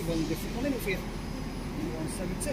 one different one in it for you. 170.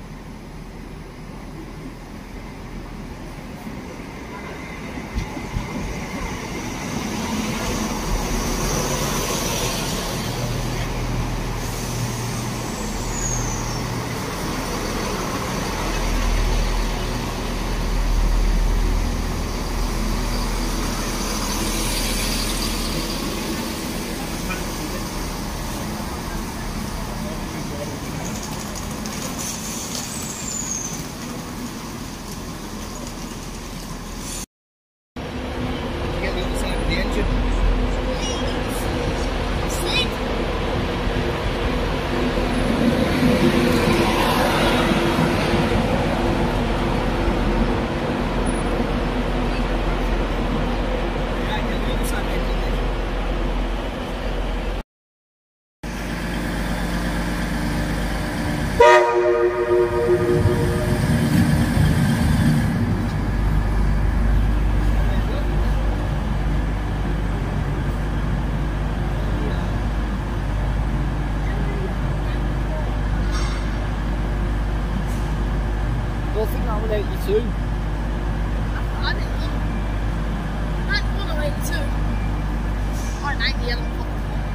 I think that was 82. I didn't know. 91 or 82. Or 90, I don't know.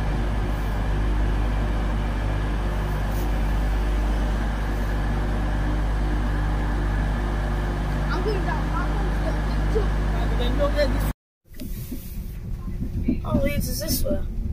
I'm going down. I'm going to 82. How Leeds is this way?